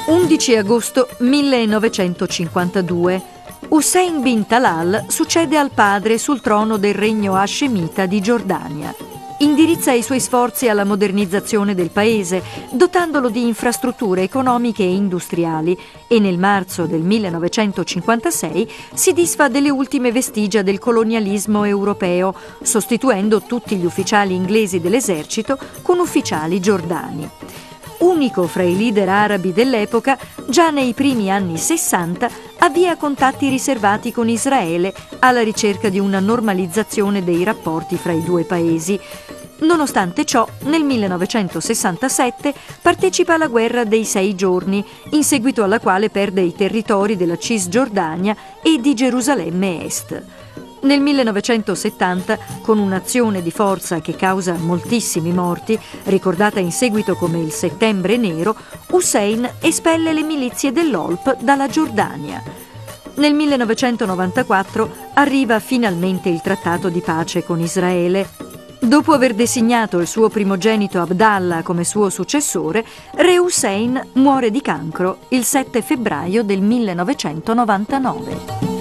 11 agosto 1952. Hussein bin Talal succede al padre sul trono del regno hascemita di Giordania. Indirizza i suoi sforzi alla modernizzazione del paese, dotandolo di infrastrutture economiche e industriali, e nel marzo del 1956 si disfa delle ultime vestigia del colonialismo europeo, sostituendo tutti gli ufficiali inglesi dell'esercito con ufficiali giordani. Unico fra i leader arabi dell'epoca, già nei primi anni 60 avvia contatti riservati con Israele alla ricerca di una normalizzazione dei rapporti fra i due paesi. Nonostante ciò, nel 1967 partecipa alla guerra dei 6 giorni, in seguito alla quale perde i territori della Cisgiordania e di Gerusalemme Est. Nel 1970, con un'azione di forza che causa moltissimi morti, ricordata in seguito come il Settembre Nero, Hussein espelle le milizie dell'Olp dalla Giordania. Nel 1994 arriva finalmente il trattato di pace con Israele. Dopo aver designato il suo primogenito Abdallah come suo successore, Re Hussein muore di cancro il 7 febbraio del 1999.